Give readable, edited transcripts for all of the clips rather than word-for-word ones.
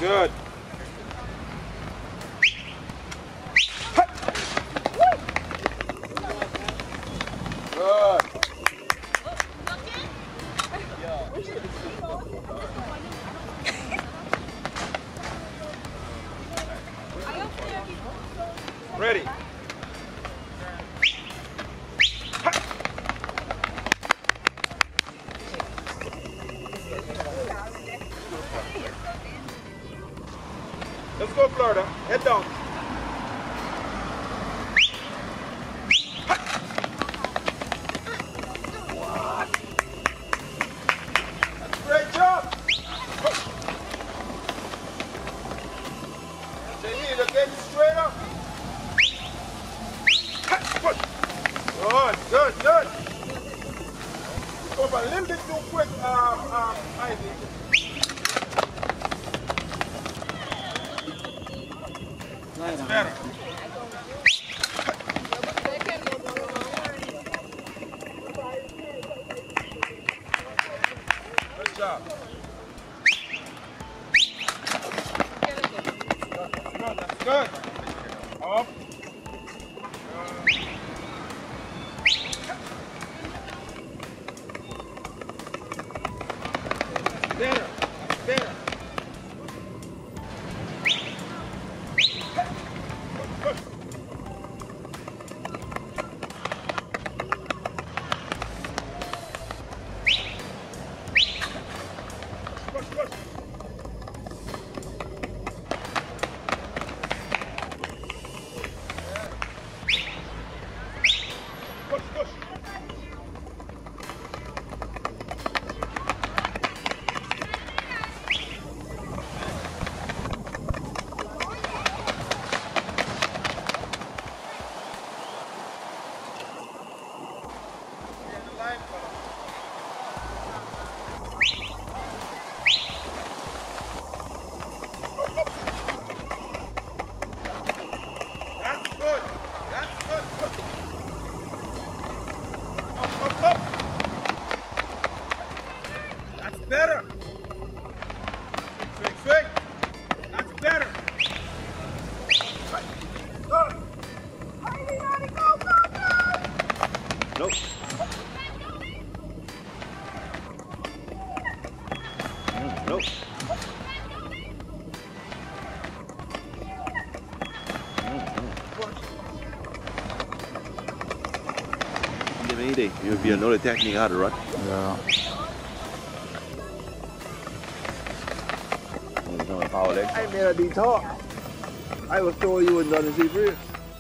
Good. Good. Ready. Let's go, Florida. Head down. Great job. Jamie, look at straight up. Good, good, good. Go a little bit too quick, Ivy. That's better. Good job. That's good. Up. Better. Better. Better. Swing, swing. That's better. Good. Everybody go, go, go! Nope. Nope. Give me any day. It would be another technique how to run. Yeah. I made a detour. I was told you were done to see Bruce.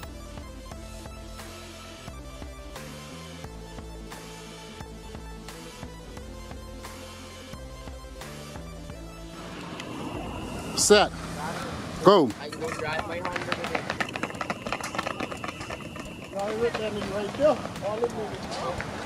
Set. Go. I can go drive my Honda today. Right with them right there. All in